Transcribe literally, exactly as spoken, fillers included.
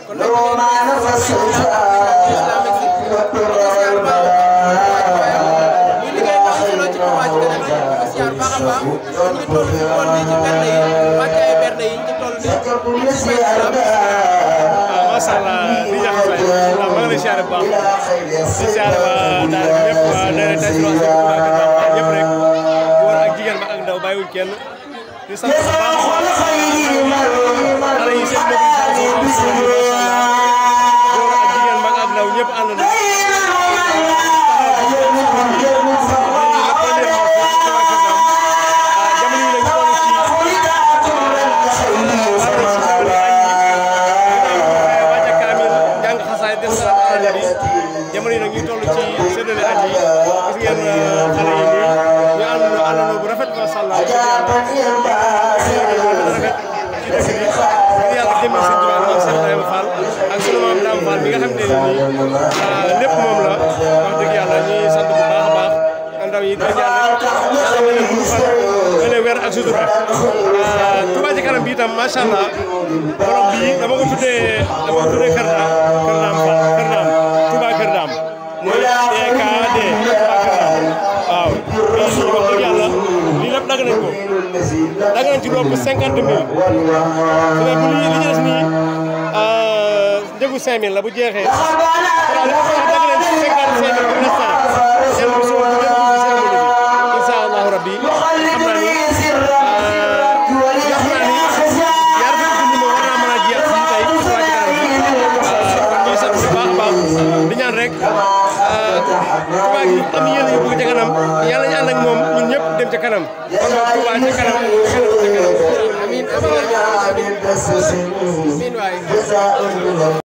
masalah di jaxay la ma ngi siyaare bu baax di siyaare waa daal ñëpp waa daara tay ci ñëpp rek góor ak jigéen mag ak ndaw bàyyiwuñ kenn di sant bu baax xale yi seen mobilisation góor ak jigéen mag ak ndaw ñëpp ànd na jamono yi nag ñu toll ci séddale at yi gis ngeen xale yi nii ñu ànd àndandoo bu rafet macha allah ci rafet ci dëkk bi ngir yàlla jëmmi seen tubaab maam Cheikh Ibrahima Fall ak sunu maam Dame Fall bi nga xam ne nii lépp moom la wax dëgg yàlla ñuy sant bu baax a baax ndaw yi dañ yàlla yàlla ma leen gudd fan ma leen weer ak sutura Touba ci kanam bi itam macha allah borom bii dama ko tuddee dama ko tuddee kër naam kër naam Fall kër naam Touba kër naam mooy D K D Touba kër naam waaw lii nii wax dëgg yàlla lii lépp dagg nañ ko dagg nañ ci lu ëpp cinquante mille mais bu lii li ñu des nii njëgu cinq mille la bu jeexee waaw li ma ko wax dagg nañ ci cinquante cinq mille pour l'instant seen bu soo bu dem ci cérémonie bi incha allahu rabbi xam naa ni jàpp naa ni ñaar fukki junni moom war naa mën a jeex fii tey Touba ci kanam bi kon ñuy sant bu baax a baax di ñaan rek Touba gi am yéen a yóbbu ko ca kanam yàlla ñu ànd ak moom ñun ñëpp dem ca kanam kon moom Touba ca kanam amiin amiin amiin waay